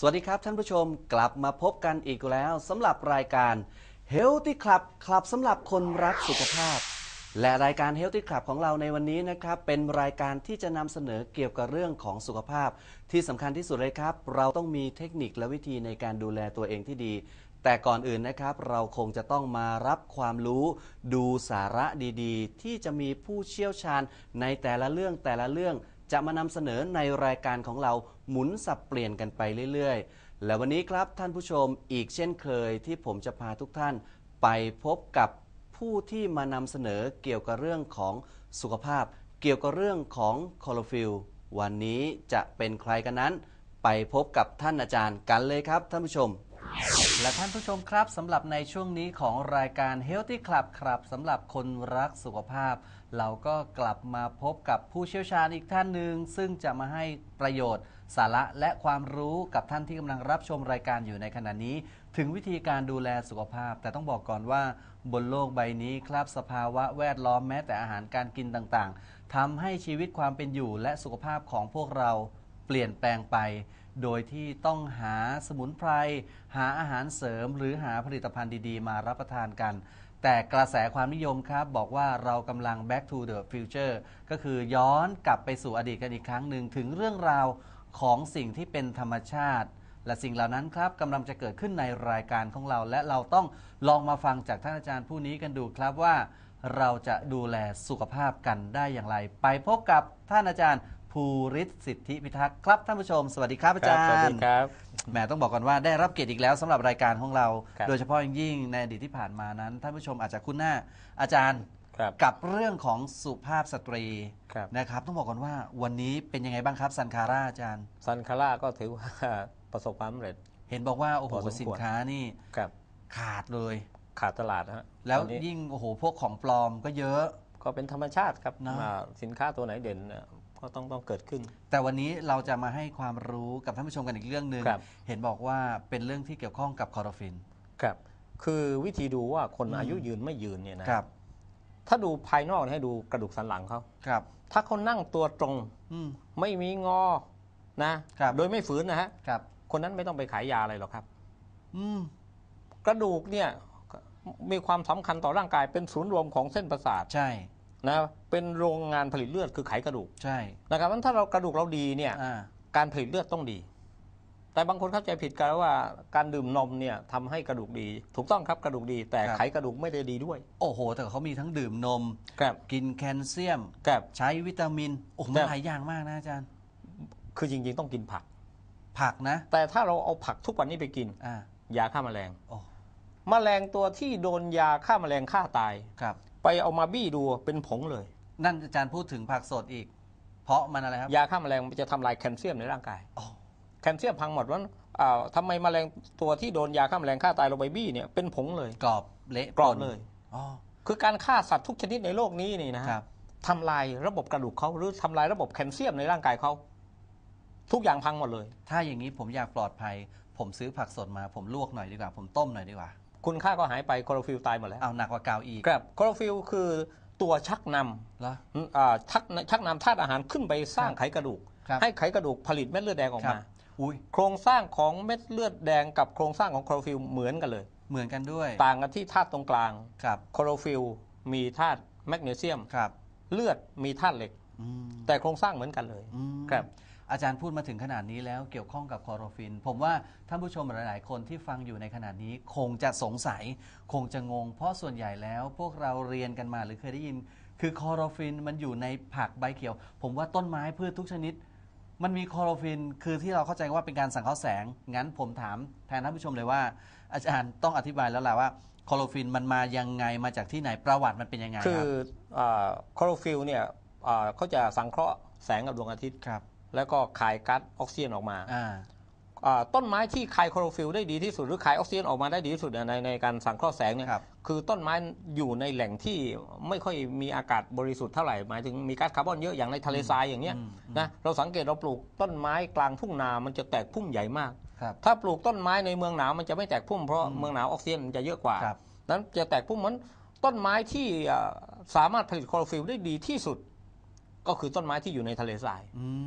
วัสดีครับท่านผู้ชมกลับมาพบกันอีกแล้วสำหรับรายการ Healthy Club คลับสำหรับคนรักสุขภาพและรายการ Healthy Club ของเราในวันนี้นะครับเป็นรายการที่จะนำเสนอเกี่ยวกับเรื่องของสุขภาพที่สำคัญที่สุดเลยครับเราต้องมีเทคนิคและวิธีในการดูแลตัวเองที่ดีแต่ก่อนอื่นนะครับเราคงจะต้องมารับความรู้ดูสาระดีๆที่จะมีผู้เชี่ยวชาญในแต่ละเรื่องจะมานำเสนอในรายการของเราหมุนสับเปลี่ยนกันไปเรื่อยๆและวันนี้ครับท่านผู้ชมอีกเช่นเคยที่ผมจะพาทุกท่านไปพบกับผู้ที่มานำเสนอเกี่ยวกับเรื่องของสุขภาพเกี่ยวกับเรื่องของคลอโรฟิลล์วันนี้จะเป็นใครกันนั้นไปพบกับท่านอาจารย์กันเลยครับท่านผู้ชมและท่านผู้ชมครับสำหรับในช่วงนี้ของรายการ Healthy Club ครับสำหรับคนรักสุขภาพเราก็กลับมาพบกับผู้เชี่ยวชาญอีกท่านหนึ่งซึ่งจะมาให้ประโยชน์สาระและความรู้กับท่านที่กำลังรับชมรายการอยู่ในขณะนี้ถึงวิธีการดูแลสุขภาพแต่ต้องบอกก่อนว่าบนโลกใบนี้ครับสภาวะแวดล้อมแม้แต่อาหารการกินต่างๆทำให้ชีวิตความเป็นอยู่และสุขภาพของพวกเราเปลี่ยนแปลงไปโดยที่ต้องหาสมุนไพรหาอาหารเสริมหรือหาผลิตภัณฑ์ดีๆมารับประทานกันแต่กระแสความนิยมครับบอกว่าเรากำลัง back to the future ก็คือย้อนกลับไปสู่อดีตกันอีกครั้งหนึ่งถึงเรื่องราวของสิ่งที่เป็นธรรมชาติและสิ่งเหล่านั้นครับกำลังจะเกิดขึ้นในรายการของเราและเราต้องลองมาฟังจากท่านอาจารย์ผู้นี้กันดูครับว่าเราจะดูแลสุขภาพกันได้อย่างไรไปพบกับท่านอาจารย์ภูริศสิทธิพิทักษ์ครับท่านผู้ชมสวัสดีครับอาจารย์สวัสดีครับแหมต้องบอกก่อนว่าได้รับเกียรติอีกแล้วสำหรับรายการของเราโดยเฉพาะอย่างยิ่งในอดีตที่ผ่านมานั้นท่านผู้ชมอาจจะคุ้นหน้าอาจารย์กับเรื่องของสุภาพสตรีนะครับต้องบอกก่อนว่าวันนี้เป็นยังไงบ้างครับซันคาร่าอาจารย์ซันคาร่าก็ถือว่าประสบความสำเร็จเห็นบอกว่าโอ้โหสินค้านี่ขาดเลยขาดตลาดฮะแล้วยิ่งโอ้โหพวกของปลอมก็เยอะก็เป็นธรรมชาติครับสินค้าตัวไหนเด่นก็ต้องเกิดขึ้นแต่วันนี้เราจะมาให้ความรู้กับท่านผู้ชมกันอีกเรื่องหนึ่งเห็นบอกว่าเป็นเรื่องที่เกี่ยวข้องกับคลอโรฟิลครับคือวิธีดูว่าคนอายุยืนไม่ยืนเนี่ยนะครับถ้าดูภายนอกให้ดูกระดูกสันหลังเขาครับถ้าเขานั่งตัวตรงไม่มีงอนะโดยไม่ฝืนนะฮะคนนั้นไม่ต้องไปขายยาอะไรหรอกครับกระดูกเนี่ยมีความสำคัญต่อร่างกายเป็นศูนย์รวมของเส้นประสาทใช่นะเป็นโรงงานผลิตเลือดคือไขกระดูกใช่นะครับถ้าเรากระดูกเราดีเนี่ยการผลิตเลือดต้องดีแต่บางคนเข้าใจผิดกันว่าการดื่มนมเนี่ยทำให้กระดูกดีถูกต้องครับกระดูกดีแต่ไขกระดูกไม่ได้ดีด้วยโอ้โหแต่เขามีทั้งดื่มนมกินแคลเซียมใช้วิตามินโอ้โหหลายอย่างมากนะอาจารย์คือจริงๆต้องกินผักนะแต่ถ้าเราเอาผักทุกวันนี้ไปกินยาฆ่าแมลงแมลงตัวที่โดนยาฆ่าแมลงฆ่าตายไปเอามาบี้ดูเป็นผงเลยนั่นอาจารย์พูดถึงผักสดอีกเพราะมันอะไรครับยาฆ่าแมลงมันจะทำลายแคลเซียมในร่างกายแคลเซียมพังหมดว่าทำไมแมลงตัวที่โดนยาฆ่าแมลงฆ่าตายลงไปบี้เนี่ยเป็นผงเลยกรอบเละกรอบเลยคือการฆ่าสัตว์ทุกชนิดในโลกนี้นี่นะทำลายระบบกระดูกเขาหรือทำลายระบบแคลเซียมในร่างกายเขาทุกอย่างพังหมดเลยถ้าอย่างนี้ผมอยากปลอดภัยผมซื้อผักสดมาผมลวกหน่อยดีกว่าผมต้มหน่อยดีกว่าคุณค่าก็หายไปคลอโรฟิลตายหมดแล้วเอาหนักกว่าเก่าอีกครับคลอโรฟิลคือตัวชักนำชักนำธาตุอาหารขึ้นไปสร้างไขกระดูกให้ไขกระดูกผลิตเม็ดเลือดแดงออกมาโครงสร้างของเม็ดเลือดแดงกับโครงสร้างของคลอโรฟิลเหมือนกันเลยเหมือนกันด้วยต่างกันที่ธาตุตรงกลางคลอโรฟิลมีธาตุแมกนีเซียมเลือดมีธาตุเหล็กแต่โครงสร้างเหมือนกันเลยครับอาจารย์พูดมาถึงขนาดนี้แล้วเกี่ยวข้องกับคลอโรฟิลผมว่าท่านผู้ชมหลายๆคนที่ฟังอยู่ในขณะนี้คงจะสงสัยคงจะงงเพราะส่วนใหญ่แล้วพวกเราเรียนกันมาหรือเคยได้ยินคือคลอโรฟิลมันอยู่ในผักใบเขียวผมว่าต้นไม้พืชทุกชนิดมันมีคลอโรฟิลคือที่เราเข้าใจว่าเป็นการสังเคราะห์แสงงั้นผมถามแทนท่านผู้ชมเลยว่าอาจารย์ต้องอธิบายแล้วแหละว่าคลอโรฟิลมันมายังไงมาจากที่ไหนประวัติมันเป็นยังไงคือคลอโรฟิลเนี่ยเขาจะสังเคราะห์แสงกับดวงอาทิตย์แล้วก็คายก๊าซออกซิเจนออกมาต้นไม้ที่คายคลอโรฟิลได้ดีที่สุดหรือคายออกซิเจนออกมาได้ดีที่สุดในการสังเคราะห์แสงเนี่ยคือต้นไม้อยู่ในแหล่งที่ไม่ค่อยมีอากาศบริสุทธิ์เท่าไหร่หมายถึงมีก๊าซคาร์บอนเยอะอย่างในทะเลทรายอย่างเงี้ยนะเราสังเกตเราปลูกต้นไม้กลางทุ่งนามันจะแตกพุ่มใหญ่มากถ้าปลูกต้นไม้ในเมืองหนาวมันจะไม่แตกพุ่มเพราะเมืองหนาวออกซิเจนมันจะเยอะกว่านั้นจะแตกพุ่มเหมือนต้นไม้ที่สามารถผลิตคลอโรฟิลได้ดีที่สุดก็คือต้นไม้ที่อยู่ในทะเลทราย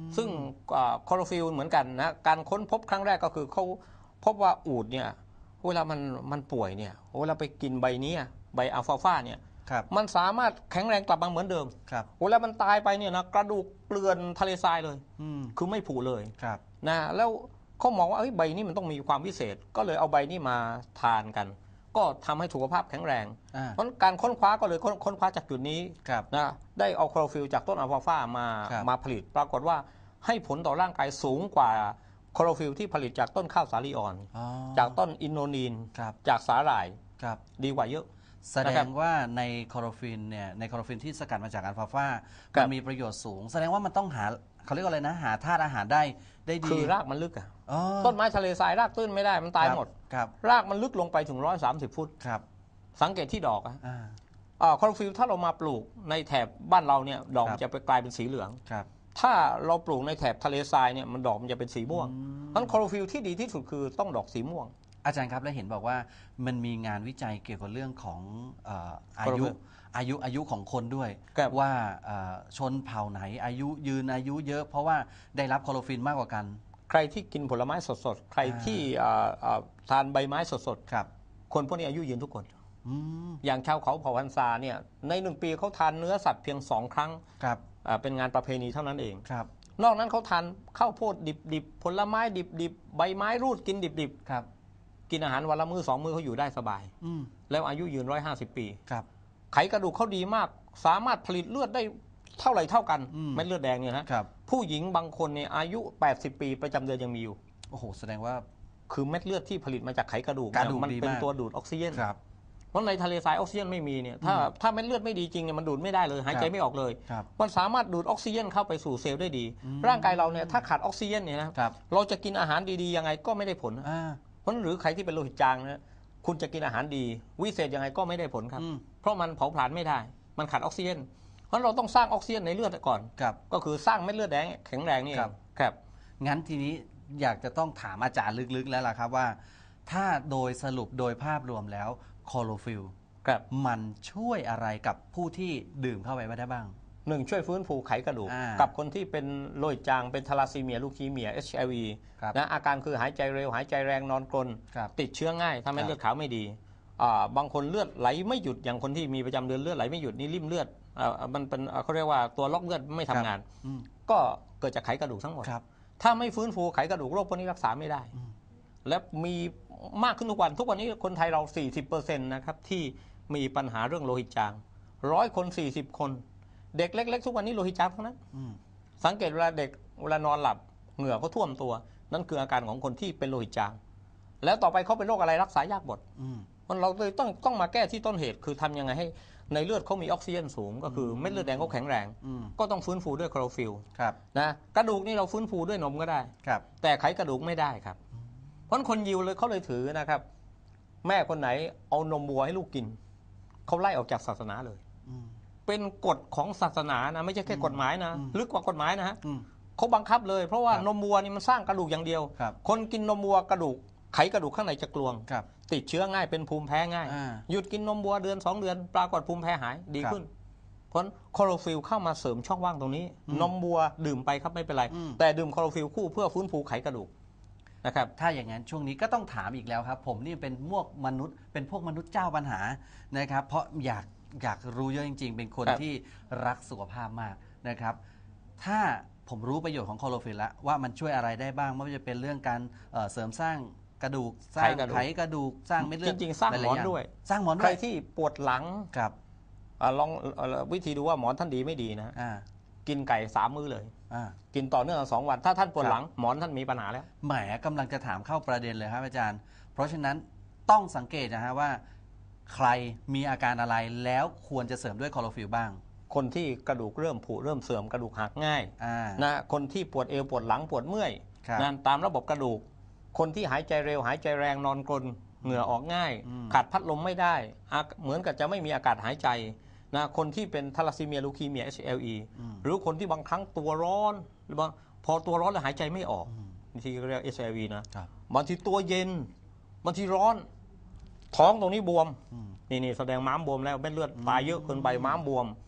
ซึ่งคลอโรฟิลเหมือนกันนะการค้นพบครั้งแรกก็คือเขาพบว่าอูฐเนี่ยเวลามันป่วยเนี่ยเวลาไปกินใบนี้ใบอัลฟาฟาเนี่ยมันสามารถแข็งแรงกลับมาเหมือนเดิมเวลามันตายไปเนี่ยนะกระดูกเกลื่อนทะเลทรายเลยคือไม่ผุเลยนะแล้วเขามองว่าใบนี้มันต้องมีความพิเศษก็เลยเอาใบนี้มาทานกันก็ทำให้สุขภาพแข็งแรงเพราะการค้นคว้าก็เลยค้นคว้าจากจุดนี้นะได้เอาคลอโรฟิลจากต้นอัลฟาฟามาผลิตปรากฏว่าให้ผลต่อร่างกายสูงกว่าคลอโรฟิลที่ผลิตจากต้นข้าวสาลีอ่อนจากต้นอินโนนีนจากสาหร่ายดีกว่าเยอะแสดงว่าในคลอโรฟิลเนี่ยในคลอโรฟิลที่สกัดมาจากอัลฟาฟามันมีประโยชน์สูงแสดงว่ามันต้องหาเขาเรียกว่าอะไรนะหาธาตุอาหารได้ดีคือรากมันลึกต้นไม้ทะเลทรายรากตื้นไม่ได้มันตายหมดรากมันลึกลงไปถึง130 ฟุตสังเกตที่ดอกคลอโรฟิลถ้าเรามาปลูกในแถบบ้านเราเนี่ยดอกมันจะไปกลายเป็นสีเหลืองถ้าเราปลูกในแถบทะเลทรายเนี่ยมันดอกมันจะเป็นสีม่วงเพราะคลอโรฟิลที่ดีที่สุดคือต้องดอกสีม่วงอาจารย์ครับแล้วเห็นบอกว่ามันมีงานวิจัยเกี่ยวกับเรื่องของอายุของคนด้วยว่าชนเผ่าไหนอายุยืนอายุเยอะเพราะว่าได้รับคลอโรฟิลมากกว่ากันใครที่กินผลไม้สดๆใครที่ทานใบไม้สดๆคนพวกนี้อายุยืนทุกคนอย่างชาวเขาเผ่าฮันซาเนี่ยใน1 ปีเขาทานเนื้อสัตว์เพียง2 ครั้งเป็นงานประเพณีเท่านั้นเองนอกนั้นเขาทานข้าวโพดดิบๆผลไม้ดิบๆใบไม้รูดกินดิบๆกินอาหารวันละมื้อ2 มื้อเขาอยู่ได้สบายแล้วอายุยืน150 ปีไขกระดูกเขาดีมากสามารถผลิตเลือดได้เท่ากันเม็ดเลือดแดงเนี่ยนะผู้หญิงบางคนเนี่ยอายุ80 ปีประจำเดือนยังมีอยู่โอ้โหแสดงว่าคือเม็ดเลือดที่ผลิตมาจากไขกระดูกมันเป็นตัวดูดออกซิเจนเพราะในทะเลทรายออกซิเจนไม่มีเนี่ยถ้าเม็ดเลือดไม่ดีจริงเนี่ยมันดูดไม่ได้เลยหายใจไม่ออกเลยมันสามารถดูดออกซิเจนเข้าไปสู่เซลล์ได้ดีร่างกายเราเนี่ยถ้าขาดออกซิเจนเนี่ยนะเราจะกินอาหารดีๆยังไงก็ไม่ได้ผลเพราะหรือใครที่เป็นโลหิตจางนะคุณจะกินอาหารดีวิเศษยังไงก็ไม่ได้ผลครับเพราะมันเผาผลาญไม่ได้มันขาดออกซิเจนเพราะเราต้องสร้างออกซิเจนในเลือดก่อนก็คือสร้างเม็ดเลือดแดงแข็งแรงนี่ครับงั้นทีนี้อยากจะต้องถามอาจารย์ลึกๆแล้วล่ะครับว่าถ้าโดยสรุปโดยภาพรวมแล้วคลอโรฟิลมันช่วยอะไรกับผู้ที่ดื่มเข้าไปได้บ้าง 1ช่วยฟื้นฟูไขกระดูกกับคนที่เป็นโรคจางเป็นทาลัสซีเมียลูคีเมีย HIV นะอาการคือหายใจเร็วหายใจแรงนอนกรนติดเชื้อง่ายทำให้เลือดขาวไม่ดีบางคนเลือดไหลไม่หยุดอย่างคนที่มีประจำเดือนเลือดไหลไม่หยุดนี่ริ่มเลือดมันเป็นเขาเรียกว่าตัวล็อกเลือดไม่ทำงานก็เกิดจากไขกระดูกทั้งหมดถ้าไม่ฟื้นฟูไขกระดูกโรคพวกนี้รักษาไม่ได้และมีมากขึ้นทุกวันนี้คนไทยเรา 40% นะครับที่มีปัญหาเรื่องโลหิตจาง100 คน 40 คนเด็กเล็กๆทุกวันนี้โลหิตจางทั้งนั้นสังเกตเวลาเด็กเวลานอนหลับเหงื่อเขาท่วมตัวนั่นคืออาการของคนที่เป็นโลหิตจางแล้วต่อไปเขาเป็นโรคอะไรรักษายากหมดมันเราเลยต้องมาแก้ที่ต้นเหตุคือทำยังไงให้ในเลือดเขามีออกซิเจนสูงก็คือเม็ดเลือดแดงเขาแข็งแรงก็ต้องฟื้นฟูด้วยคลอโรฟิลนะกระดูกนี่เราฟื้นฟูด้วยนมก็ได้แต่ไขกระดูกไม่ได้ครับเพราะคนยิวเลยเขาเลยถือนะครับแม่คนไหนเอานมวัวให้ลูกกินเขาไล่ออกจากศาสนาเลยเป็นกฎของศาสนานะไม่ใช่แค่กฎหมายนะลึกกว่ากฎหมายนะฮะเขาบังคับเลยเพราะว่านมวัวนี่มันสร้างกระดูกอย่างเดียวคนกินนมวัวกระดูกไขกระดูกข้างในจะกลวงติดเชื้อง่ายเป็นภูมิแพ้ง่ายหยุดกินนมวัวเดือน2 เดือนปรากฏภูมิแพ้หายดีขึ้นเพราะคลอโรฟิลเข้ามาเสริมช่องว่างตรงนี้นมวัวดื่มไปครับไม่เป็นไรแต่ดื่มคลอโรฟิลคู่เพื่อฟื้นฟูไขกระดูกนะครับถ้าอย่างนั้นช่วงนี้ก็ต้องถามอีกแล้วครับผมนี่เป็นพวกมนุษย์เจ้าปัญหานะครับเพราะอยากรู้เยอะจริงๆเป็นคนที่รักสุขภาพมากนะครับถ้าผมรู้ประโยชน์ของคลอโรฟิลแล้วว่ามันช่วยอะไรได้บ้างไม่ว่าจะเป็นเรื่องการเสริมสร้างกระดูกสร้างไขกระดูกสร้างเม็ดเลือดจริงๆสร้างหมอนด้วยสร้างหมอนด้วยใครที่ปวดหลังครับลองวิธีดูว่าหมอนท่านดีไม่ดีนะกินไก่3 มื้อเลยกินต่อเนื่อง2 วันถ้าท่านปวดหลังหมอนท่านมีปัญหาแล้วแหมกำลังจะถามเข้าประเด็นเลยครับอาจารย์เพราะฉะนั้นต้องสังเกตนะฮะว่าใครมีอาการอะไรแล้วควรจะเสริมด้วยคลอโรฟิลบ้างคนที่กระดูกเริ่มผุเริ่มเสื่อมกระดูกหักง่ายนะคนที่ปวดเอวปวดหลังปวดเมื่อยนะตามระบบกระดูกคนที่หายใจเร็วหายใจแรงนอนกรนเหงื่อออกง่ายขาดพัดลมไม่ได้เหมือนกับจะไม่มีอากาศหายใจนะคนที่เป็นทาลัสซีเมียลูคีเมีย HLE หรือคนที่บางครั้งตัวร้อนหรือบางพอตัวร้อนแล้วหายใจไม่ออกบางทีเรียก HLE นะบางทีตัวเย็นบางทีร้อนท้องตรงนี้บวมนี่แสดงม้ามบวมแล้วเม็ดเลือดตายเยอะเกินไปม้ามบวม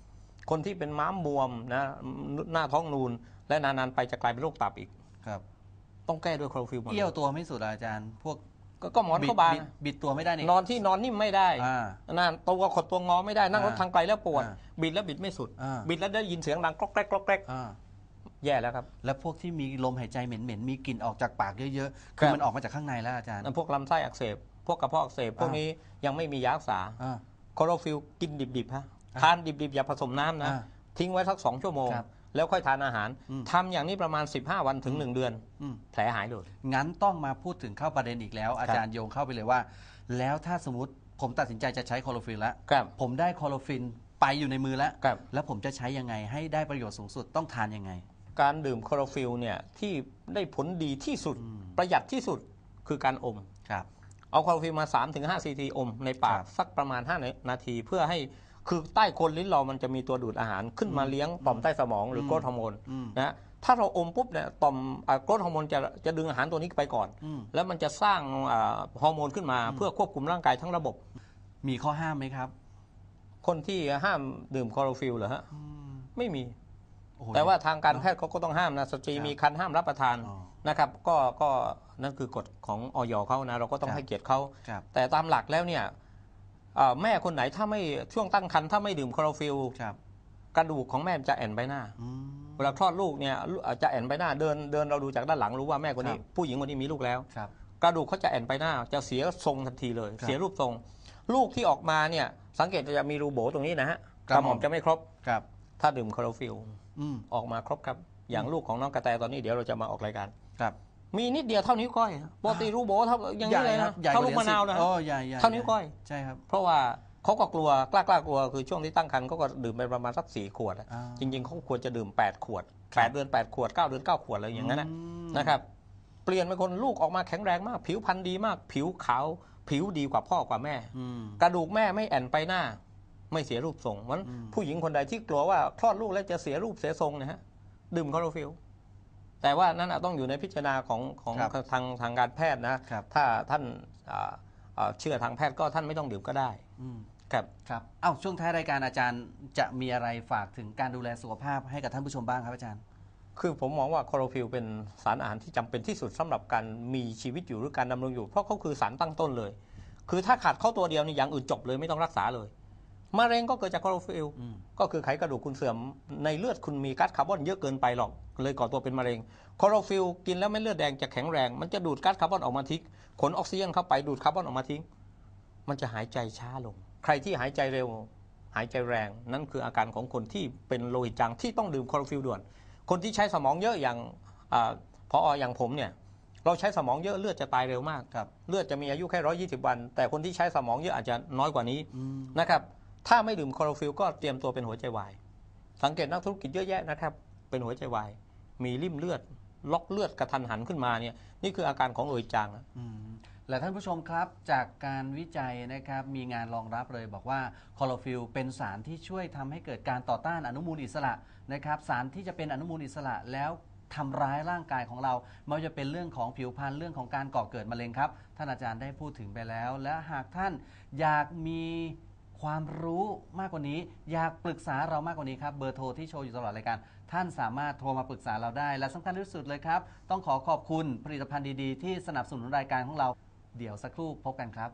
คนที่เป็นม้ามบวมนะหน้าท้องนูนและนานๆไปจะกลายเป็นโรคตับอีกครับต้องแก้ด้วยคลอโรฟิลหมดเอี้ยวตัวไม่สุดอาจารย์พวกก็หมอนเข้าบานบิดตัวไม่ได้นี่นอนที่นอนนิ่มไม่ได้นั่นตัวขดตัวงอไม่ได้นั่งรถทางไกลแล้วปวดบิดแล้วบิดไม่สุดบิดแล้วได้ยินเสียงดังกรอกแกรกกรอกแกรกแย่แล้วครับแล้วพวกที่มีลมหายใจเหม็นๆมีกลิ่นออกจากปากเยอะๆคือมันออกมาจากข้างในแล้วอาจารย์พวกลำไส้อักเสบพวกกระเพาะอักเสบพวกนี้ยังไม่มียารักษาคลอโรฟิลกินดิบๆฮะทานดิบๆอย่าผสมน้ำนะทิ้งไว้สัก2 ชั่วโมงแล้วค่อยทานอาหารทำอย่างนี้ประมาณ15 วันถึง1 เดือนแผลหายเลยงั้นต้องมาพูดถึงเข้าประเด็นอีกแล้วอาจารย์โยงเข้าไปเลยว่าแล้วถ้าสมมติผมตัดสินใจจะใช้คลอโรฟิลแล้วผมได้คลอโรฟิลไปอยู่ในมือแล้วผมจะใช้ยังไงให้ได้ประโยชน์สูงสุดต้องทานยังไงการดื่มคลอโรฟิลเนี่ยที่ได้ผลดีที่สุดประหยัดที่สุดคือการอมเอาคลอโรฟิลมา 3-5 ซีซีอมในปากสักประมาณ5 นาทีเพื่อให้คือใต้โคนลิ้นเรามันจะมีตัวดูดอาหารขึ้นมาเลี้ยงต่อมใต้สมองหรือโกรทฮอร์โมนนะถ้าเราอมปุ๊บเนี่ยต่อมโกรทฮอร์โมนจะดึงอาหารตัวนี้ไปก่อนแล้วมันจะสร้างฮอร์โมนขึ้นมาเพื่อควบคุมร่างกายทั้งระบบมีข้อห้ามไหมครับคนที่ห้ามดื่มคลอโรฟิลเหรอฮะไม่มีแต่ว่าทางการแพทย์เขาก็ต้องห้ามนะสตรีมีครรภ์ห้ามรับประทานนะครับก็นั่นคือกฎของอย.เขานะเราก็ต้องให้เกียรติเขาแต่ตามหลักแล้วเนี่ยแม่คนไหนถ้าไม่ช่วงตั้งครรภ์ถ้าไม่ดื่มคลอโรฟิลกระดูกของแม่จะแอนใบหน้าเวลาคลอดลูกเนี่ยจะแอนใบหน้าเดินเราดูจากด้านหลังรู้ว่าแม่คนนี้ผู้หญิงคนนี้มีลูกแล้วกระดูกเขาจะแอนใบหน้าจะเสียทรงทันทีเลยเสียรูปทรงลูกที่ออกมาเนี่ยสังเกตจะมีรูโบตรงนี้นะฮะกระหม่อมจะไม่ครบถ้าดื่มคลอโรฟิลออกมาครบครับอย่างลูกของน้องกระแตตอนนี้เดี๋ยวเราจะมาออกรายการมีนิดเดียวเท่านิ้วก้อยปกติรูโบเท่าอย่างนี้เลยนะเท่าลูกมะนาวนะเท่านิ้วก้อยใช่ครับเพราะว่าเขาก็กลัวกล้ากลัวคือช่วงที่ตั้งครรภ์เขาก็ดื่มไปประมาณสัก4 ขวดจริงๆเขาควรจะดื่ม8 ขวด8 เดือน 8 ขวด 9 เดือน 9 ขวดอะไรอย่างนั้นนะครับเปลี่ยนเป็นคนลูกออกมาแข็งแรงมากผิวพรรณดีมากผิวขาวผิวดีกว่าพ่อกว่าแม่กระดูกแม่ไม่แอนไปหน้าไม่เสียรูปทรงมันผู้หญิงคนใดที่กลัวว่าคลอดลูกแล้วจะเสียรูปเสียทรงนะฮะดื่มคลอโรฟิลแต่ว่านั่นต้องอยู่ในพิจารณาของทางการแพทย์นะถ้าท่านเชื่อทางแพทย์ก็ท่านไม่ต้องดื่มก็ได้ครับช่วงท้ายรายการอาจารย์จะมีอะไรฝากถึงการดูแลสุขภาพให้กับท่านผู้ชมบ้างครับอาจารย์คือผมมองว่าคลอโรฟิลเป็นสารอาหารที่จำเป็นที่สุดสำหรับการมีชีวิตอยู่หรือการดำรงอยู่เพราะเขาคือสารตั้งต้นเลยคือถ้าขาดเขาตัวเดียวนี่อย่างอื่นจบเลยไม่ต้องรักษาเลยมะเร็งก็เกิดจากคลอโรฟิลก็คือไขกระดูกคุณเสื่อมในเลือดคุณมีก๊าซคาร์บอนเยอะเกินไปหรอกเลยก่อตัวเป็นมะเร็งคลอโรฟิลกินแล้วเม็ดเลือดแดงจะแข็งแรงมันจะดูดก๊าซคาร์บอนออกมาทิ้งขนออกซิเจนเข้าไปดูดคาร์บอนออกมาทิ้งมันจะหายใจช้าลงใครที่หายใจเร็วหายใจแรงนั่นคืออาการของคนที่เป็นโลหิตจางที่ต้องดื่มคลอโรฟิลด่วนคนที่ใช้สมองเยอะอย่างพออย่างผมเนี่ยเราใช้สมองเยอะเลือดจะตายเร็วมากเลือดจะมีอายุแค่120 วันแต่คนที่ใช้สมองเยอะอาจจะน้อยกว่านี้นะครับถ้าไม่ดื่มคลอโรฟิลก็เตรียมตัวเป็นหัวใจวายสังเกตนักธุรกิจเยอะแยะนะครับเป็นหัวใจวายมีริ่มเลือดล็อกเลือดกระทันหันขึ้นมาเนี่ยนี่คืออาการของโลหิตจางและท่านผู้ชมครับจากการวิจัยนะครับมีงานรองรับเลยบอกว่าคลอโรฟิลเป็นสารที่ช่วยทำให้เกิดการต่อต้านอนุมูลอิสระนะครับสารที่จะเป็นอนุมูลอิสระแล้วทำร้ายร่างกายของเราไม่ว่าจะเป็นเรื่องของผิวพรรณเรื่องของการก่อเกิดมะเร็งครับท่านอาจารย์ได้พูดถึงไปแล้วและหากท่านอยากมีความรู้มากกว่านี้อยากปรึกษาเรามากกว่านี้ครับเบอร์โทรที่โชว์อยู่ตลอดรายการท่านสามารถโทรมาปรึกษาเราได้และสำคัญที่สุดเลยครับต้องขอบคุณผลิตภัณฑ์ดีๆที่สนับสนุนรายการของเราเดี๋ยวสักครู่พบกันครับ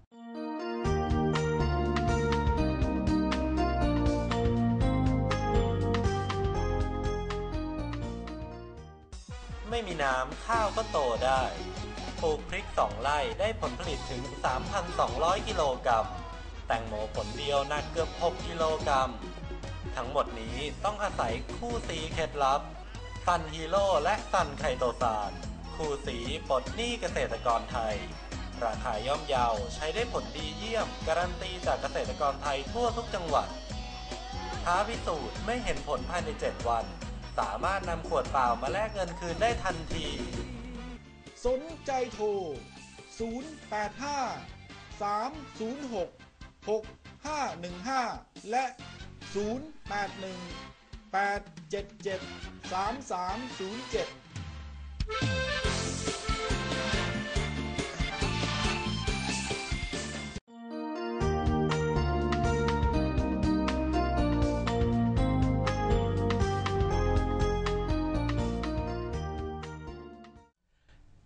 ไม่มีน้ำข้าวก็โตได้ปลูกพริก2 ไร่ได้ผลผลิตถึง 3,200 กิโลกรัมแตงโมผลเดียวหนักเกือบ6 กิโลกรัมทั้งหมดนี้ต้องอาศัยคู่สีเคล็ดลับซันฮีโร่และซันไคโตซานคู่สีปลดหนี้เกษตรกรไทยราคาย่อมเยาใช้ได้ผลดีเยี่ยมการันตีจากเกษตรกรไทยทั่วทุกจังหวัดท้าพิสูจน์ไม่เห็นผลภายใน7 วันสามารถนำขวดเปล่ามาแลกเงินคืนได้ทันทีสนใจโทร085 306 6515และ081 877 3307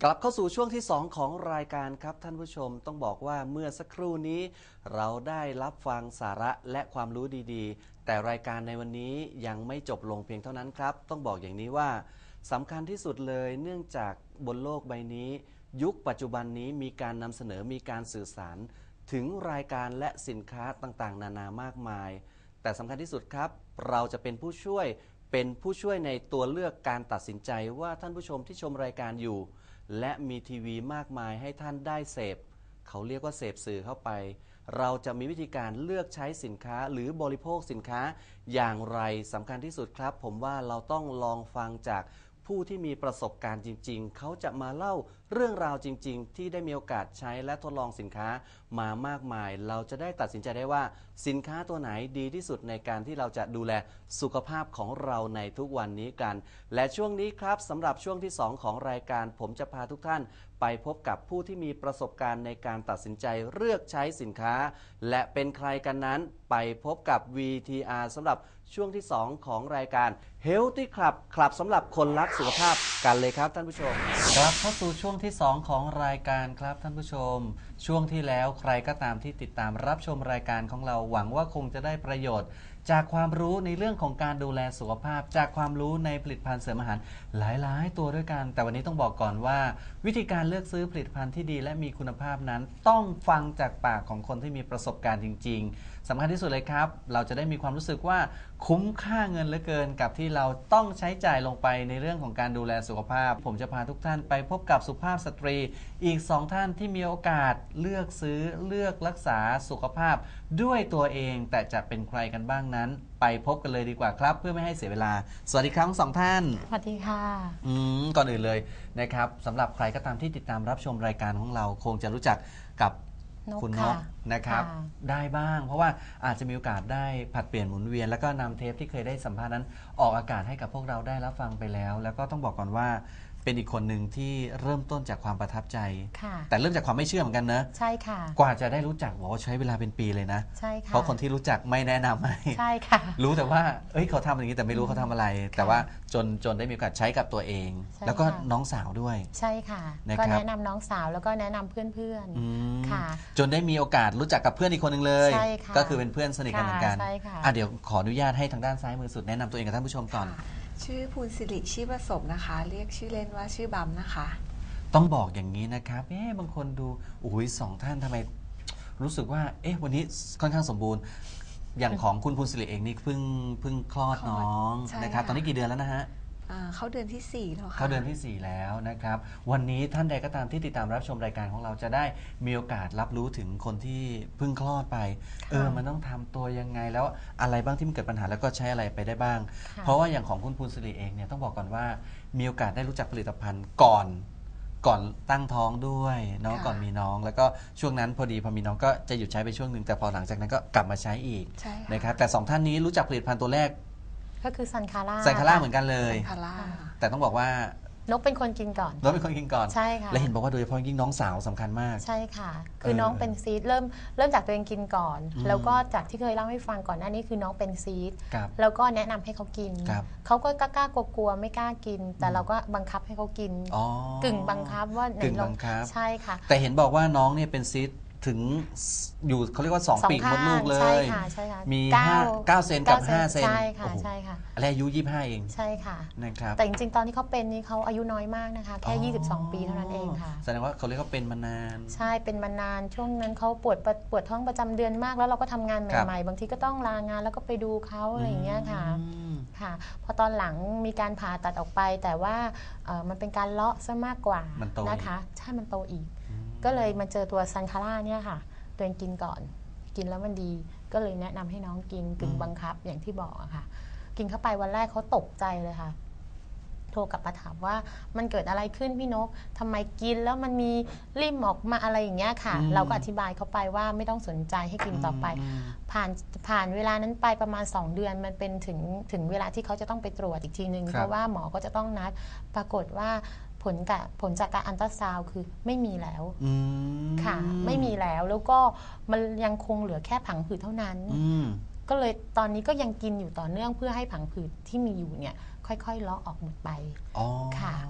กลับเข้าสู่ช่วงที่ 2 ของรายการครับท่านผู้ชมต้องบอกว่าเมื่อสักครู่นี้เราได้รับฟังสาระและความรู้ดีๆแต่รายการในวันนี้ยังไม่จบลงเพียงเท่านั้นครับต้องบอกอย่างนี้ว่าสำคัญที่สุดเลยเนื่องจากบนโลกใบนี้ยุคปัจจุบันนี้มีการนำเสนอมีการสื่อสารถึงรายการและสินค้าต่างๆนานามากมายแต่สำคัญที่สุดครับเราจะเป็นผู้ช่วยในตัวเลือกการตัดสินใจว่าท่านผู้ชมที่ชมรายการอยู่และมีทีวีมากมายให้ท่านได้เสพเขาเรียกว่าเสพสื่อเข้าไปเราจะมีวิธีการเลือกใช้สินค้าหรือบริโภคสินค้าอย่างไรสำคัญที่สุดครับผมว่าเราต้องลองฟังจากผู้ที่มีประสบการณ์จริงๆเขาจะมาเล่าเรื่องราวจริงๆที่ได้มีโอกาสใช้และทดลองสินค้ามามากมายเราจะได้ตัดสินใจได้ว่าสินค้าตัวไหนดีที่สุดในการที่เราจะดูแลสุขภาพของเราในทุกวันนี้กันและช่วงนี้ครับสำหรับช่วงที่ 2 ของรายการผมจะพาทุกท่านไปพบกับผู้ที่มีประสบการณ์ในการตัดสินใจเลือกใช้สินค้าและเป็นใครกันนั้นไปพบกับ VTR สำหรับช่วงที่ 2 ของรายการ Healthy Club คลับสำหรับคนรักสุขภาพกันเลยครับท่านผู้ชมกลับเข้าสู่ช่วงที่ 2 ของรายการครับท่านผู้ชมช่วงที่แล้วใครก็ตามที่ติดตามรับชมรายการของเราหวังว่าคงจะได้ประโยชน์จากความรู้ในเรื่องของการดูแลสุขภาพจากความรู้ในผลิตภัณฑ์เสริมอาหารหลายๆตัวด้วยกันแต่วันนี้ต้องบอกก่อนว่าวิธีการเลือกซื้อผลิตภัณฑ์ที่ดีและมีคุณภาพนั้นต้องฟังจากปากของคนที่มีประสบการณ์จริงๆสำคัญที่สุดเลยครับเราจะได้มีความรู้สึกว่าคุ้มค่าเงินเหลือเกินกับที่เราต้องใช้จ่ายลงไปในเรื่องของการดูแลสุขภาพผมจะพาทุกท่านไปพบกับสุภาพสตรีอีก2ท่านที่มีโอกาสเลือกซื้อเลือกรักษาสุขภาพด้วยตัวเองแต่จะเป็นใครกันบ้างนั้นไปพบกันเลยดีกว่าครับเพื่อไม่ให้เสียเวลาสวัสดีครับทั้งสองท่านสวัสดีค่ะก่อนอื่นเลยนะครับสำหรับใครก็ตามที่ติดตามรับชมรายการของเราคงจะรู้จักกับคุณนกนะครับได้บ้างเพราะว่าอาจจะมีโอกาสได้ผัดเปลี่ยนหมุนเวียนแล้วก็นำเทปที่เคยได้สัมภาษณ์นั้นออกอากาศให้กับพวกเราได้รับฟังไปแล้วแล้วก็ต้องบอกก่อนว่าเป็นอีกคนหนึ่งที่เริ่มต้นจากความประทับใจแต่เริ่มจากความไม่เชื่อเหมือนกันนะใช่ค่ะกว่าจะได้รู้จักบอกว่าใช้เวลาเป็นปีเลยนะใช่ค่ะเพราะคนที่รู้จักไม่แนะนำให้ใช่ค่ะรู้แต่ว่าเขาทำอย่างนี้แต่ไม่รู้เขาทำอะไรแต่ว่าจนได้มีโอกาสใช้กับตัวเองแล้วก็น้องสาวด้วยใช่ค่ะก็แนะนำน้องสาวแล้วก็แนะนำเพื่อนๆค่ะจนได้มีโอกาสรู้จักกับเพื่อนอีกคนหนึ่งเลยก็คือเป็นเพื่อนสนิทกันเหมือนกันเดี๋ยวขออนุญาตให้ทางด้านซ้ายมือสุดแนะนำตัวเองกับท่านผู้ชมก่อนชื่อภูลศิริชีพประสบนะคะเรียกชื่อเล่นว่าชื่อบัมนะคะต้องบอกอย่างนี้นะครับบางคนดูสองท่านทำไมรู้สึกว่าวันนี้ค่อนข้างสมบูรณ์อย่างของคุณภูลศิริเองนี่เพิ่งคลอดน้องนะครับตอนนี้กี่เดือนแล้วนะฮะเข้าเดือนที่4แล้วค่ะเข้าเดือนที่4แล้วนะครับวันนี้ท่านใดก็ตามที่ติดตามรับชมรายการของเราจะได้มีโอกาสรับรู้ถึงคนที่เพิ่งคลอดไปมันต้องทำตัวยังไงแล้วอะไรบ้างที่มันเกิดปัญหาแล้วก็ใช้อะไรไปได้บ้างเพราะว่าอย่างของคุณภูลศิริเองเนี่ยต้องบอกก่อนว่ามีโอกาสได้รู้จักผลิตภัณฑ์ก่อนตั้งท้องด้วยเนาะก่อนมีน้องแล้วก็ช่วงนั้นพอมีน้องก็จะหยุดใช้ไปช่วงนึงแต่พอหลังจากนั้นก็กลับมาใช้อีกนะครับแต่2ท่านนี้รู้จักผลิตภัณฑ์ตัวแรกก็คือซันคาร่าเหมือนกันเลยแต่ต้องบอกว่านกเป็นคนกินก่อนใช่ค่ะและเห็นบอกว่าโดยเฉพาะยิ่งน้องสาวสำคัญมากใช่ค่ะคือน้องเป็นซีดเริ่มจากตัวเองกินก่อนแล้วก็จากที่เคยเล่าให้ฟังก่อนหน้านี้คือน้องเป็นซีดแล้วก็แนะนำให้เขากินเขาก็กล้ากลัวไม่กล้ากินแต่เราก็บังคับให้เขากินกึ่งบังคับว่ากึ่งบังคับใช่ค่ะแต่เห็นบอกว่าน้องเนี่ยเป็นซีดถึงอยู่เขาเรียกว่า2ปีกมดลูกเลยมี9 เซนกับ5 เซนใช่ค่ะใช่ค่ะอะไรอายุ25เองใช่ค่ะนะครับแต่จริงๆตอนที่เขาเป็นนี่เขาอายุน้อยมากนะคะแค่22 ปีเท่านั้นเองค่ะแสดงว่าเขาเรียกว่าเป็นมานานใช่เป็นมานานช่วงนั้นเขาปวดท้องประจำเดือนมากแล้วเราก็ทำงานใหม่ๆบางทีก็ต้องลางานแล้วก็ไปดูเขาอะไรอย่างเงี้ยค่ะพอตอนหลังมีการผ่าตัดออกไปแต่ว่ามันเป็นการเลาะซะมากกว่านะคะใช่มันโตอีกก็เลยมาเจอตัวซันคาร่าเนี่ยค่ะตัวเองกินก่อนกินแล้วมันดีก็เลยแนะนำให้น้องกินกึ่งบังคับอย่างที่บอกอะค่ะกินเข้าไปวันแรกเขาตกใจเลยค่ะโทรกลับมาถามว่ามันเกิดอะไรขึ้นพี่นกทำไมกินแล้วมันมีริ่มออกมาอะไรอย่างเงี้ยค่ะเราก็อธิบายเขาไปว่าไม่ต้องสนใจให้กินต่อไปผ่านเวลานั้นไปประมาณ2 เดือนมันเป็นถึงเวลาที่เขาจะต้องไปตรวจอีกทีนึงเพราะว่าหมอก็จะต้องนัดปรากฏว่าผลจากการอัลตราซาวด์คือไม่มีแล้วค่ะไม่มีแล้วก็มันยังคงเหลือแค่ผังผืดเท่านั้นก็เลยตอนนี้ก็ยังกินอยู่ต่อเนื่องเพื่อให้ผังผืดที่มีอยู่เนี่ยค่อยๆเลาะออกหมดไปค่ะ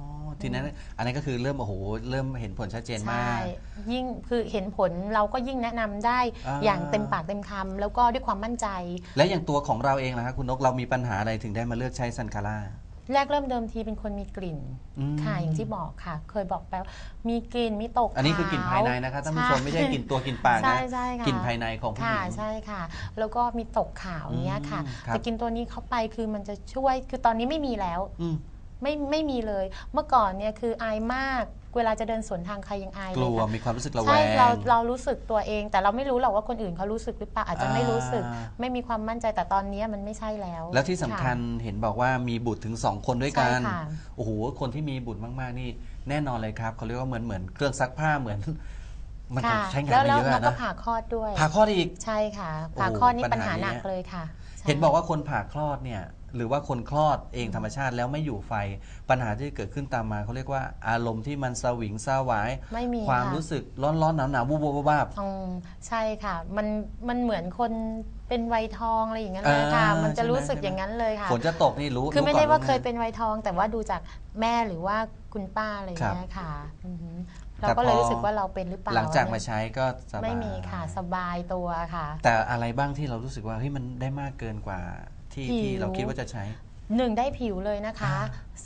ทีนั้นอันนั้นก็คือเริ่มโอ้โหเริ่มเห็นผลชัดเจนมากยิ่งคือเห็นผลเราก็ยิ่งแนะนำได้อย่างเต็มปากเต็มคำแล้วก็ด้วยความมั่นใจและอย่างตัวของเราเองนะครับคุณนกเรามีปัญหาอะไรถึงได้มาเลือกใช้ซันคาร่าแรกเริ่มเดิมทีเป็นคนมีกลิ่นค่ะอย่างที่บอกค่ะเคยบอกไปมีกลิ่นมีตกขาวอันนี้คือกลิ่นภายในนะคะท่านผู้ชมไม่ใช่กลิ่นตัวกลิ่นปากนะกลิ่นภายในของผู้หญิงใช่ค่ะแล้วก็มีตกขาวเนี้ยค่ะแต่กินตัวนี้เข้าไปคือมันจะช่วยคือตอนนี้ไม่มีแล้วไม่มีเลยเมื่อก่อนเนี่ยคืออายมากเวลาจะเดินสวนทางใครยังอายเลยกลัวมีความรู้สึกระแวงใช่เรารู้สึกตัวเองแต่เราไม่รู้หรอกว่าคนอื่นเขารู้สึกหรือเปล่าอาจจะไม่รู้สึกไม่มีความมั่นใจแต่ตอนนี้มันไม่ใช่แล้วที่สำคัญเห็นบอกว่ามีบุตรถึง2 คนด้วยกันโอ้โหคนที่มีบุตรมากๆนี่แน่นอนเลยครับเขาเรียกว่าเหมือนเครื่องซักผ้าเหมือนมันใช้งานไม่เยอะนะแล้วก็ผ่าคลอดด้วยผ่าคลอดอีกใช่ค่ะผ่าคลอดนี่ปัญหาหนักเลยค่ะเห็นบอกว่าคนผ่าคลอดเนี่ยหรือว่าคนคลอดเองธรรมชาติแล้วไม่อยู่ไฟปัญหาที่เกิดขึ้นตามมาเขาเรียกว่าอารมณ์ที่มันสวิงสวายไม่มีความรู้สึกร้อนๆหนาวๆวูบๆบ้าใช่ค่ะมันเหมือนคนเป็นวัยทองอะไรอย่างเงี้ยเลยค่ะมันจะรู้สึกอย่างนั้นเลยค่ะฝนจะตกนี่รู้คือไม่ได้ว่าเคยเป็นวัยทองแต่ว่าดูจากแม่หรือว่าคุณป้าอะไรอย่างเงี้ยค่ะเราก็เลยรู้สึกว่าเราเป็นหรือเปล่าหลังจากมาใช้ก็สบายไม่มีค่ะสบายตัวค่ะแต่อะไรบ้างที่เรารู้สึกว่าเฮ้ยมันได้มากเกินกว่าที่เราคิดว่าจะใช้ 1ได้ผิวเลยนะคะ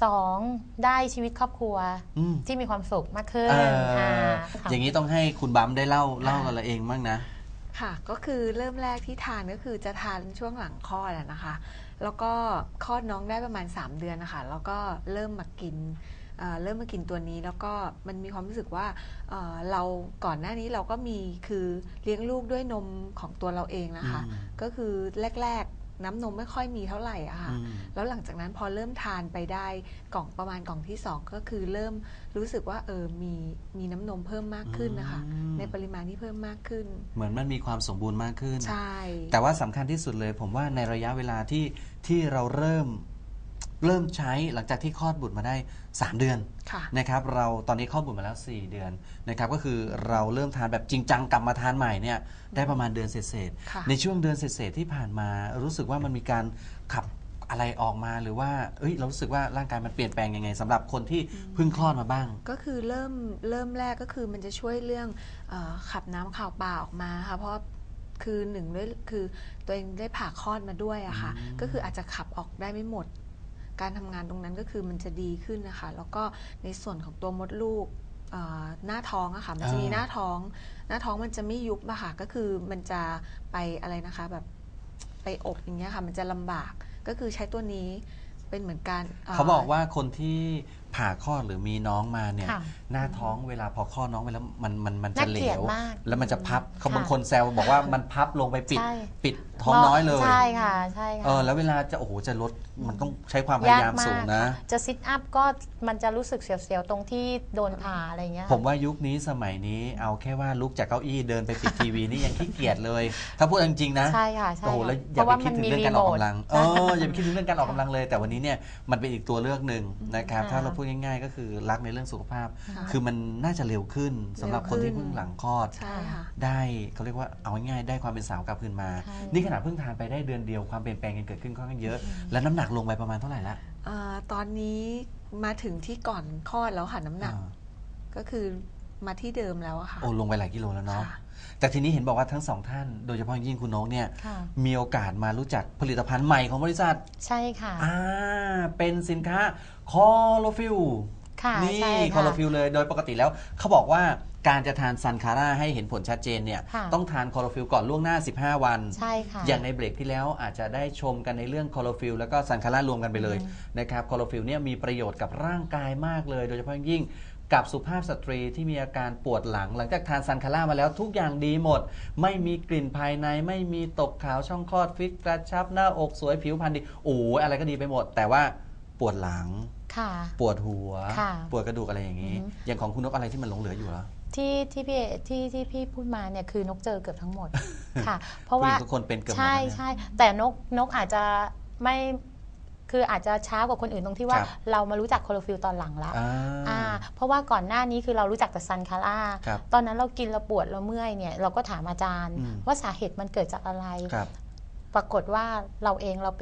2ได้ชีวิตครอบครัวที่มีความสุขมากขึ้นอย่างนี้ต้องให้คุณบัมได้เล่ากันละเองบ้างนะค่ะก็คือเริ่มแรกที่ทานก็คือจะทานช่วงหลังคลอดนะคะแล้วก็คลอดน้องได้ประมาณ3 เดือนนะคะแล้วก็เริ่มมากินตัวนี้แล้วก็มันมีความรู้สึกว่าเราก่อนหน้านี้เราก็มีคือเลี้ยงลูกด้วยนมของตัวเราเองนะคะก็คือแรกน้ำนมไม่ค่อยมีเท่าไหร่อะค่ะแล้วหลังจากนั้นพอเริ่มทานไปได้ประมาณกล่องที่2ก็คือเริ่มรู้สึกว่ามีน้ำนมเพิ่มมากขึ้นนะคะในปริมาณที่เพิ่มมากขึ้นเหมือนมันมีความสมบูรณ์มากขึ้นใช่แต่ว่าสำคัญที่สุดเลยผมว่าในระยะเวลาที่เราเริ่มใช้หลังจากที่คลอดบุตรมาได้3 เดือนนะครับเราตอนนี้คลอดบุตรมาแล้ว4 เดือนนะครับก็คือเราเริ่มทานแบบจริงจังกลับมาทานใหม่เนี่ยได้ประมาณเดือนเศษในช่วงเดือนเศษที่ผ่านมารู้สึกว่ามันมีการขับอะไรออกมาหรือว่าเรารู้สึกว่าร่างกายมันเปลี่ยนแปลงยังไงสำหรับคนที่เพิ่งคลอดมาบ้างก็คือเริ่มแรกก็คือมันจะช่วยเรื่องขับน้ำข่าวปลาออกมาค่ะเพราะคือ1ด้วยคือตัวเองได้ผ่าคลอดมาด้วยอะค่ะก็คืออาจจะขับออกได้ไม่หมดการทำงานตรงนั้นก็คือมันจะดีขึ้นนะคะแล้วก็ในส่วนของตัวมดลูกหน้าท้องอะค่ะมันจะมีหน้าท้องมันจะไม่ยุบอะค่ะก็คือมันจะไปอะไรนะคะแบบไปอบอย่างเงี้ยค่ะมันจะลำบากก็คือใช้ตัวนี้เป็นเหมือนกันเขาบอกว่าคนที่ผ่าคลอดหรือมีน้องมาเนี่ยหน้าท้องเวลาพอคลอดน้องไปแล้วมันจะเหลวแล้วมันจะพับบางคนแซวบอกว่ามันพับลงไปปิดท้องน้อยเลยใช่ค่ะใช่ค่ะแล้วเวลาจะจะลดมันต้องใช้ความพยายามสูงนะจะซิทอัพก็มันจะรู้สึกเสียวๆตรงที่โดนผ่าอะไรเงี้ยผมว่ายุคนี้สมัยนี้เอาแค่ว่าลุกจากเก้าอี้เดินไปปิดทีวีนี่ยังขี้เกียจเลยถ้าพูดจริงๆนะใช่ค่ะใช่แล้วอย่าไปคิดถึงเรื่องการออกกำลังอย่าไปคิดถึงเรื่องการออกกำลังเลยแต่วันนี้เนี่ยมันเป็นอีกตัวเลือกหนึ่งนะครับถ้าเราพูดง่ายๆก็คือรักในเรื่องสุขภาพคือมันน่าจะเร็วขึ้นสำหรับคนที่เพิ่งหลังคลอดได้เขาเรียกว่าเอาง่ายๆได้ความเป็นสาวกลับคืนมานี่ขนาดเพิ่งทานไปได้เดือนเดียวความเปลี่ยนแปลงกันเกิดขึ้นค่อนข้างเยอะแล้วน้ำหนักลงไปประมาณเท่าไหร่ละตอนนี้มาถึงที่ก่อนคลอดแล้วค่ะน้ำหนักก็คือมาที่เดิมแล้วค่ะลงไปหลายกิโลแล้วเนาะแต่ทีนี้เห็นบอกว่าทั้ง2 ท่านโดยเฉพาะยิ่งคุณนกเนี่ยมีโอกาสมารู้จักผลิตภัณฑ์ใหม่ของบริษัทใช่ค่ะเป็นสินค้าคอโลฟิลนี่คอโลฟิลเลยโดยปกติแล้วเขาบอกว่าการจะทานซันคาร่าให้เห็นผลชัดเจนเนี่ยต้องทานคอโลฟิลก่อนล่วงหน้า15 วันใช่ค่ะอย่างในเบรกที่แล้วอาจจะได้ชมกันในเรื่องคอโลฟิลแล้วก็ซันคาร่ารวมกันไปเลยนะครับคอโลฟิลเนี่ยมีประโยชน์กับร่างกายมากเลยโดยเฉพาะยิ่งกับสุภาพสตรีที่มีอาการปวดหลังจากทานซันคาร่ามาแล้วทุกอย่างดีหมดไม่มีกลิ่นภายในไม่มีตกขาวช่องคลอดฟิตกระชับหน้าอกสวยผิวพรรณดีอะไรก็ดีไปหมดแต่ว่าปวดหลังปวดหัวปวดกระดูกอะไรอย่างนี้อย่างของคุณนกอะไรที่มันหลงเหลืออยู่แล้วที่พี่พูดมาเนี่ยคือนกเจอเกือบทั้งหมดค่ะเพราะว่าทุกคนเป็นเกือบหมดใช่แต่นกอาจจะไม่คืออาจจะช้ากว่าคนอื่นตรงที่ว่าเรามารู้จักคอโลฟิลตอนหลังแล้วเพราะว่าก่อนหน้านี้คือเรารู้จักแต่ซันคาร่าตอนนั้นเรากินเราปวดเราเมื่อยเนี่ยเราก็ถามอาจารย์ว่าสาเหตุมันเกิดจากอะไรปรากฏว่าเราเองเราเป็น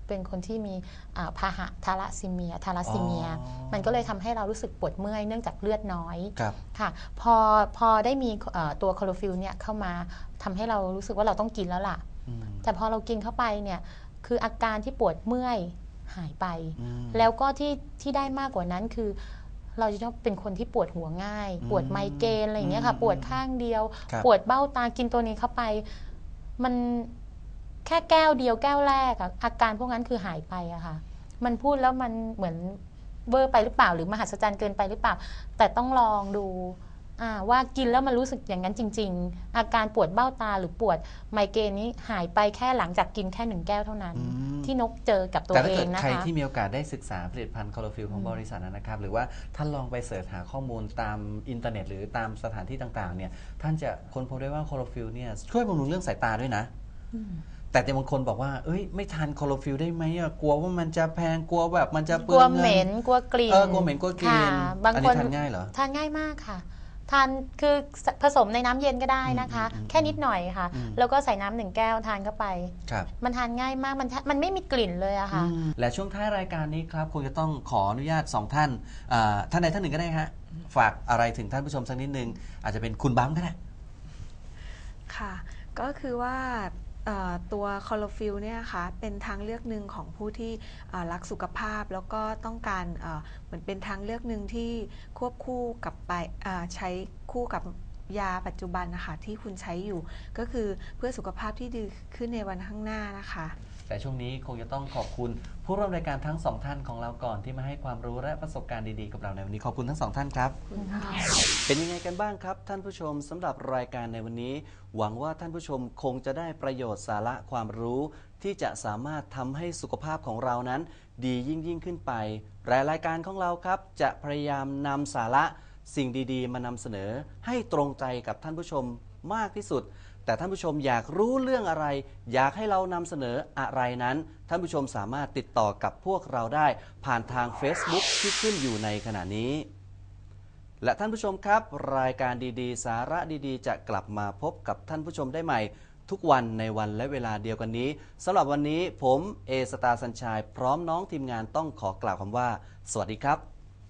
เป็นคนที่มีพาหะทาลัสซีเมียมันก็เลยทำให้เรารู้สึกปวดเมื่อยเนื่องจากเลือดน้อยค่ะพอได้มีตัวคลอโรฟิลเนี่ยเข้ามาทำให้เรารู้สึกว่าเราต้องกินแล้วล่ะแต่พอเรากินเข้าไปเนี่ยคืออาการที่ปวดเมื่อยหายไปแล้วก็ที่ได้มากกว่านั้นคือเราจะต้องเป็นคนที่ปวดหัวง่ายปวดไมเกรนอะไรอย่างเงี้ยค่ะปวดข้างเดียวปวดเบ้าตากินตัวนี้เข้าไปมันแค่แก้วเดียวแก้วแรกอะอาการพวกนั้นคือหายไปอะค่ะมันพูดแล้วมันเหมือนเวอร์ไปหรือเปล่าหรือมหัศจรรย์เกินไปหรือเปล่าแต่ต้องลองดูว่ากินแล้วมันรู้สึกอย่างนั้นจริงๆอาการปวดเบ้าตาหรือปวดไมเกรนนี้หายไปแค่หลังจากกินแค่1 แก้วเท่านั้นที่นกเจอกับตัวเองนะคะแต่ถ้าเกิดใครที่มีโอกาสได้ศึกษาผลิตภัณฑ์คลอโรฟิลของบริษัทนะครับหรือว่าท่านลองไปเสิร์ชหาข้อมูลตามอินเทอร์เน็ตหรือตามสถานที่ต่างๆเนี่ยท่านจะค้นพบได้ว่าคลอโรฟิลเนี่ยช่วยบำรุงเรื่องสายตาด้วยนะแต่บางคนบอกว่าเอ้ยไม่ทานคลอโรฟิลได้ไหมกลัวว่ามันจะแพงกลัวแบบมันจะเปลืองเงินกลัวเหม็นกลัวกลิ่นกลัวเหม็นกลัวกลิ่นอันนี้ทานง่ายเหรอทานง่ายมากค่ะทานคือผสมในน้ำเย็นก็ได้นะคะแค่นิดหน่อยค่ะแล้วก็ใส่น้ำ1 แก้วทานเข้าไปมันทานง่ายมากมันไม่มีกลิ่นเลยอะค่ะและช่วงท้ายรายการนี้ครับคงจะต้องขออนุญาต2 ท่านท่านใดท่านหนึ่งก็ได้ฮะฝากอะไรถึงท่านผู้ชมสักนิดนึงอาจจะเป็นคุณบัมก็ได้ค่ะก็คือว่าตัวคลอโรฟิลเนี่ยค่ะเป็นทางเลือกหนึ่งของผู้ที่รักสุขภาพแล้วก็ต้องการเหมือนเป็นทางเลือกหนึ่งที่ควบคู่กับไปใช้คู่กับยาปัจจุบันนะคะที่คุณใช้อยู่ก็คือเพื่อสุขภาพที่ดีขึ้นในวันข้างหน้านะคะแต่ช่วงนี้คงจะต้องขอบคุณผู้ร่วมรายการทั้ง2 ท่านของเราก่อนที่มาให้ความรู้และประสบการณ์ดีๆกับเราในวันนี้ขอบคุณทั้ง2 ท่านครับเป็นยังไงกันบ้างครับท่านผู้ชมสำหรับรายการในวันนี้หวังว่าท่านผู้ชมคงจะได้ประโยชน์สาระความรู้ที่จะสามารถทำให้สุขภาพของเรานั้นดียิ่งขึ้นไปรายการของเราครับจะพยายามนำสาระสิ่งดีๆมานำเสนอให้ตรงใจกับท่านผู้ชมมากที่สุดแต่ท่านผู้ชมอยากรู้เรื่องอะไรอยากให้เรานำเสนออะไรนั้นท่านผู้ชมสามารถติดต่อกับพวกเราได้ผ่านทาง Facebook ที่ขึ้นอยู่ในขณะนี้และท่านผู้ชมครับรายการดีๆสาระดีๆจะกลับมาพบกับท่านผู้ชมได้ใหม่ทุกวันในวันและเวลาเดียวกันนี้สำหรับวันนี้ผมเอสตาร์สัญชัยพร้อมน้องทีมงานต้องขอกล่าวคำว่าสวัสดีครับ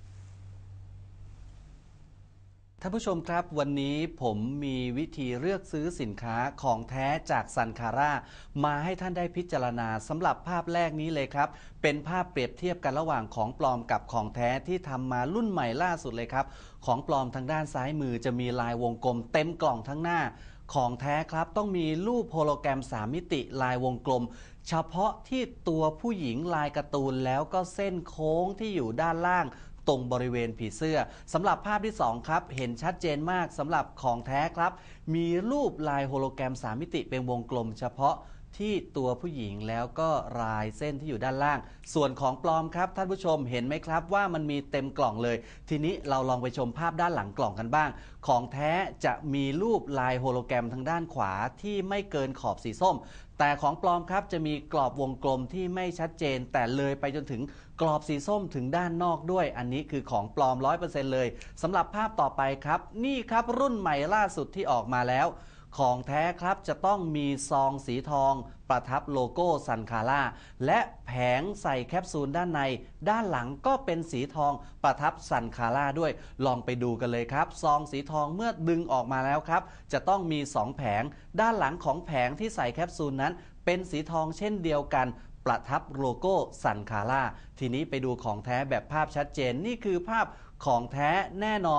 ท่านผู้ชมครับวันนี้ผมมีวิธีเลือกซื้อสินค้าของแท้จากซันคาร่ามาให้ท่านได้พิจารณาสำหรับภาพแรกนี้เลยครับเป็นภาพเปรียบเทียบกันระหว่างของปลอมกับของแท้ที่ทำมารุ่นใหม่ล่าสุดเลยครับของปลอมทางด้านซ้ายมือจะมีลายวงกลมเต็มกล่องทั้งหน้าของแท้ครับต้องมีรูปโฮโลแกรม3 มิติลายวงกลมเฉพาะที่ตัวผู้หญิงลายการ์ตูนแล้วก็เส้นโค้งที่อยู่ด้านล่างตรงบริเวณผีเสื้อสำหรับภาพที่2ครับเห็นชัดเจนมากสำหรับของแท้ครับมีรูปลายโฮโลแกรม3 มิติเป็นวงกลมเฉพาะที่ตัวผู้หญิงแล้วก็ลายเส้นที่อยู่ด้านล่างส่วนของปลอมครับท่านผู้ชมเห็นไหมครับว่ามันมีเต็มกล่องเลยทีนี้เราลองไปชมภาพด้านหลังกล่องกันบ้างของแท้จะมีรูปลายโฮโลแกรมทางด้านขวาที่ไม่เกินขอบสีส้มแต่ของปลอมครับจะมีกรอบวงกลมที่ไม่ชัดเจนแต่เลยไปจนถึงกรอบสีส้มถึงด้านนอกด้วยอันนี้คือของปลอม 100% เลยสำหรับภาพต่อไปครับนี่ครับรุ่นใหม่ล่าสุดที่ออกมาแล้วของแท้ครับจะต้องมีซองสีทองประทับโลโก้ซันคาร่าและแผงใส่แคปซูลด้านในด้านหลังก็เป็นสีทองประทับซันคาร่าด้วยลองไปดูกันเลยครับซองสีทองเมื่อดึงออกมาแล้วครับจะต้องมี2 แผงด้านหลังของแผงที่ใส่แคปซูลนั้นเป็นสีทองเช่นเดียวกันประทับโลโก้ซันคาร่าทีนี้ไปดูของแท้แบบภาพชัดเจนนี่คือภาพของแท้แน่นอน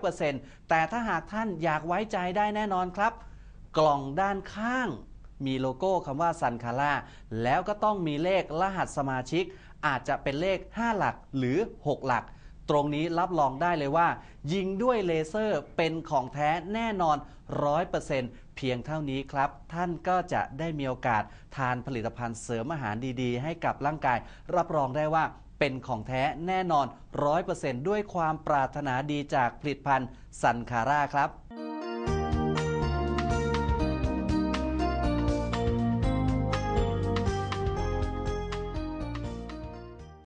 100% แต่ถ้าหากท่านอยากไว้ใจได้แน่นอนครับกล่องด้านข้างมีโลโก้คำว่าซันคาร่าแล้วก็ต้องมีเลขรหัสสมาชิกอาจจะเป็นเลข5 หลักหรือ6 หลักตรงนี้รับรองได้เลยว่ายิงด้วยเลเซอร์เป็นของแท้แน่นอน 100% เพียงเท่านี้ครับท่านก็จะได้มีโอกาสทานผลิตภัณฑ์เสริมอาหารดีๆให้กับร่างกายรับรองได้ว่าเป็นของแท้แน่นอน 100% ด้วยความปรารถนาดีจากผลิตภัณฑ์ซันคาร่าครับ